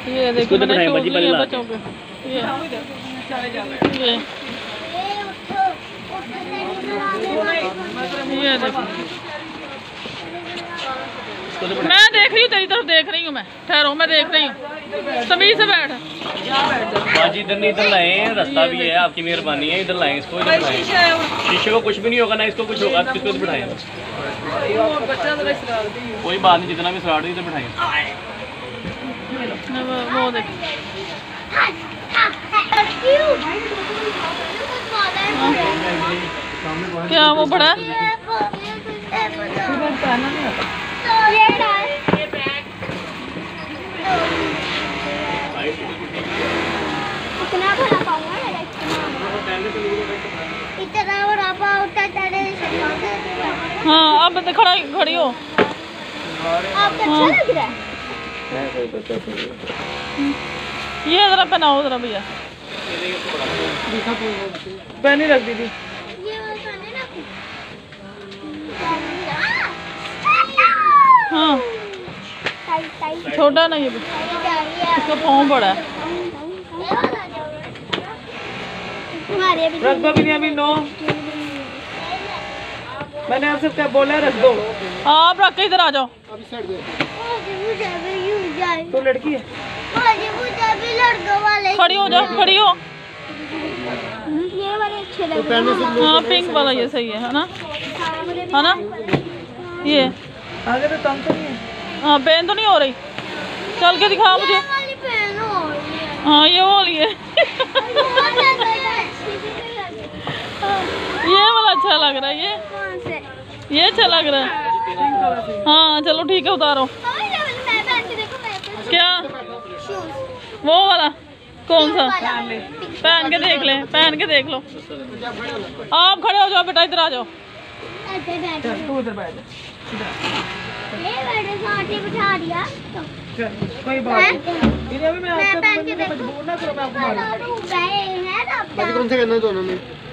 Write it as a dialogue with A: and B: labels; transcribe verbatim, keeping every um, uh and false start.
A: ये देखो मैंने शूज लिए बच्चों के। ये ये ये देखो मैं देख रही हूँ तेरी तरफ देख रही हूँ मैं। ठहरो मैं देख रही हूँ। तमीज से बैठ।
B: बाजी इधर नहीं इधर लाए रास्ता भी है आपकी मेहरबानी है इधर लाए इसको इधर लाए। शीशे को कुछ भी नहीं होगा ना इसको कुछ होगा किसको इधर बिठाएं। कोई बात नहीं जितना भी सराड़ इधर बिठाएं।
A: वो देख क्या वो बड़ा हाँ अब खड़ा खड़ी हो।
C: अच्छा लग रहा है।
A: ये जरा पहनाओ जरा भैया। पहनी रख दीदी। हाँ छोटा नहीं इसका पाँव बड़ा है।
D: रख दो भी नहीं अभी नो। मैंने आपसे क्या बोला रख दो।
A: आप रख के इधर आ जाओ।
D: तो लड़की है
A: खड़ी हो जाओ खड़ी हो।
C: ये वाले अच्छे लग रहे हैं।
A: हाँ पिंक वाला ये सही है है ना है ना। ये
D: आगे तो तंग तो नहीं है।
A: हाँ पेन तो नहीं हो रही। चल के दिखा मुझे। हाँ ये वो वाली है। ये वाला अच्छा लग रहा है। ये ये अच्छा लग रहा है। हाँ चलो ठीक है उतारो। क्या वो वाला कौन सा पहन के देख ले पहन के देख लो। आप खड़े हो जाओ बेटा इधर आ जाओ।
D: तू उधर बैठ
C: बिठा दिया
D: कोई बात नहीं। मैं आपको मजबूर ना करो मैं आपको मारूं।
C: है ना
E: कौन से करना दोनों में।